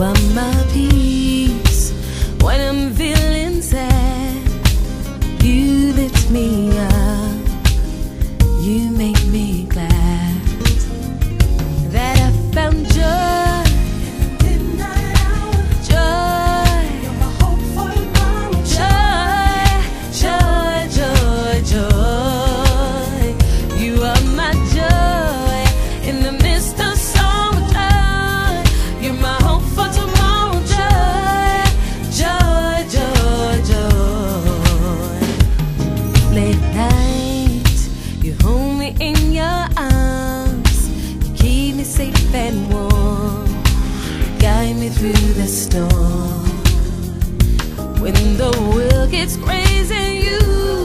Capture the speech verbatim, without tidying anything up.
are my peace when I'm feeling sad. You lift me up, you make me glad that I found joy in the midnight hour. Joy, you're my hope for tomorrow. Joy, joy, joy, joy. You are my joy in the midst of sorrow. Joy, you're my hope for tomorrow. Joy, joy, joy, joy. Late night, you hold me in your arms, you keep me safe and warm, guide me through the storm. When the world gets crazy, you